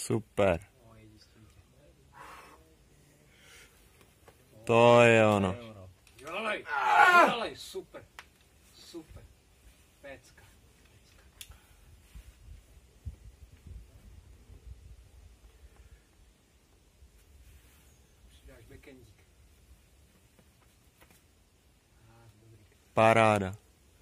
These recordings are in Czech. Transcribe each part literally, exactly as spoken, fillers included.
Super. To je ono. Dělej, dělej, super, super, pecka. Přidáš backendík. Paráda.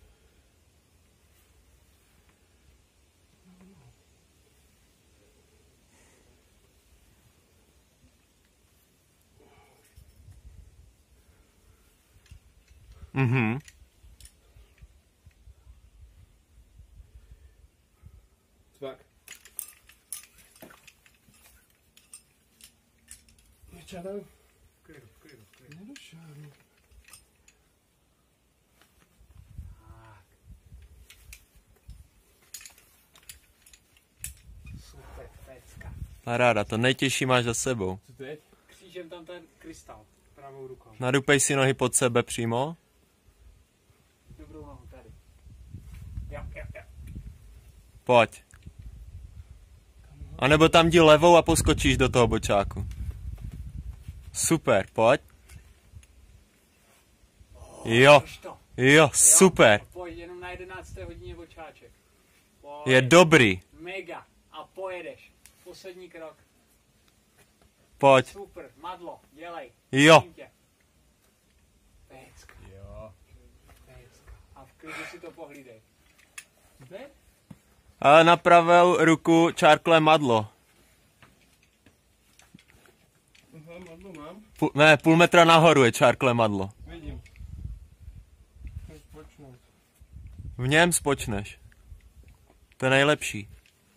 Mhm. Cvak. Nečadal? V klidu, v klidu, v klidu. Nedošáhnu. Tak. Super, pecka. Paráda, to nejtěžší máš za sebou. Co teď? Křížem tam ten krystal, pravou rukou. Nadupej si nohy pod sebe přímo. Dobrou nohu tady. Jo, jo, jo. Pojď. A nebo tam jdi levou a poskočíš do toho bočáku. Super, pojď. Jo, Drž to. jo, super. Jo, pojď jenom na jedenácté hodině bočáček. Pojď. Je dobrý. Mega. A pojedeš. Poslední krok. Pojď. Super. Madlo. Dělej. Jo. Prosím tě. Pecka. Jo. Pecka. A v klidu si to pohlídej. Zde? Ale na pravou ruku čárkle madlo. Aha, madlo mám. Půl, ne, půl metra nahoru je čárkle madlo. Vidím. Chceš počnout. V něm spočneš. To je nejlepší.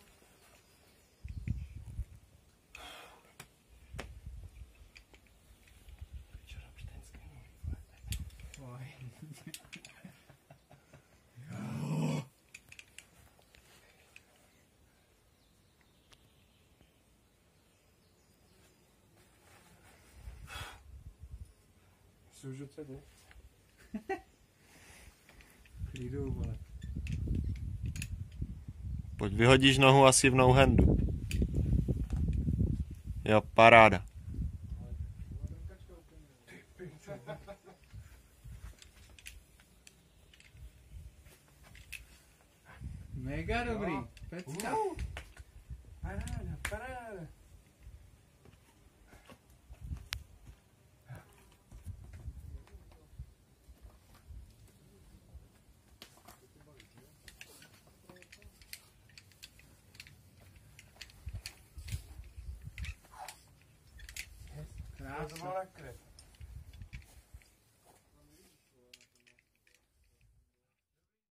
Jsi už odsedl? Klidu, vole. Pojď, vyhodíš nohu asi v no handu. Jo, paráda. Mega dobrý. Pecka. Uh, paráda, paráda. Krásně. To byla krev.